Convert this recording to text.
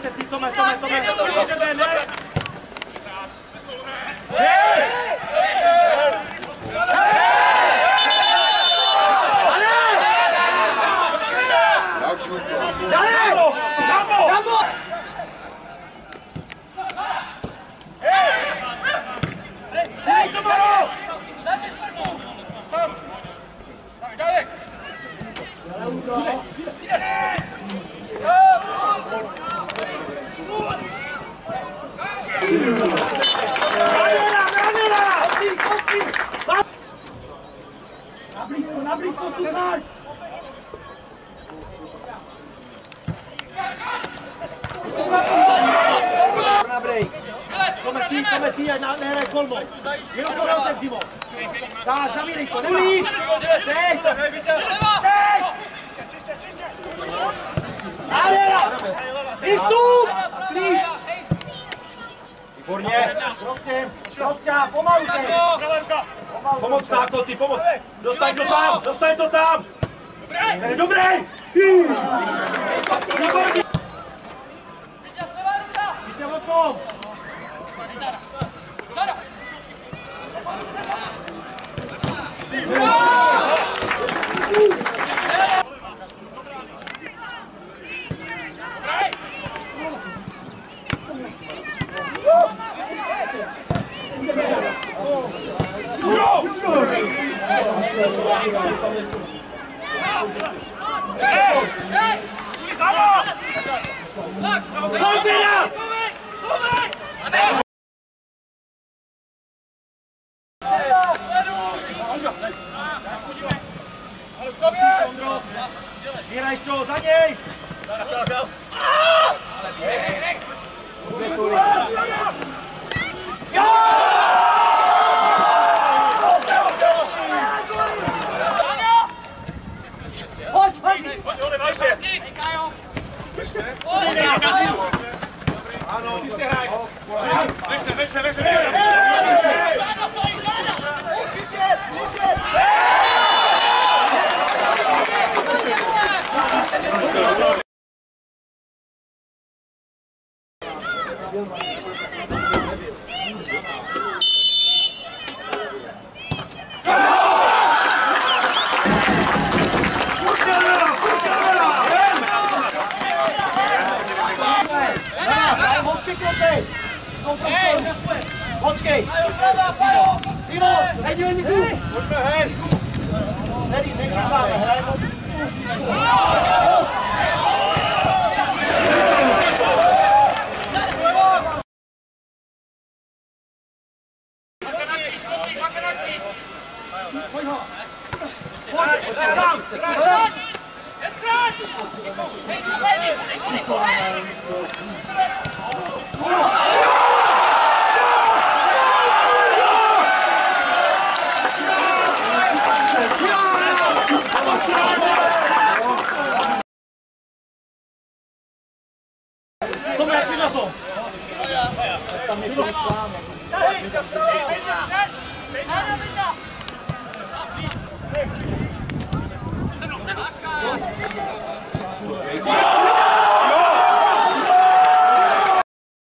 ty, tome, ne! Na blízko, Sedlák! Na break. Tome ty, ať nehraj kolmo. Jenom to neotevřimo. Tak, zamínej to, nemá. Teď! Adela! Vystup! Klíč! Výborně! Prostě, pomalu teď! Pomoc Sáko, ty pomoc! Dostaň to tam! Dobrý! Výborně! Víte o tom! Vyrajš to, za něj! Ano, ty jste hráč. Veče. Počkej! Ivo! Pojďme hen! Nečekáme, hrajeme! Pojď ho! Pojď tam! Nestrať!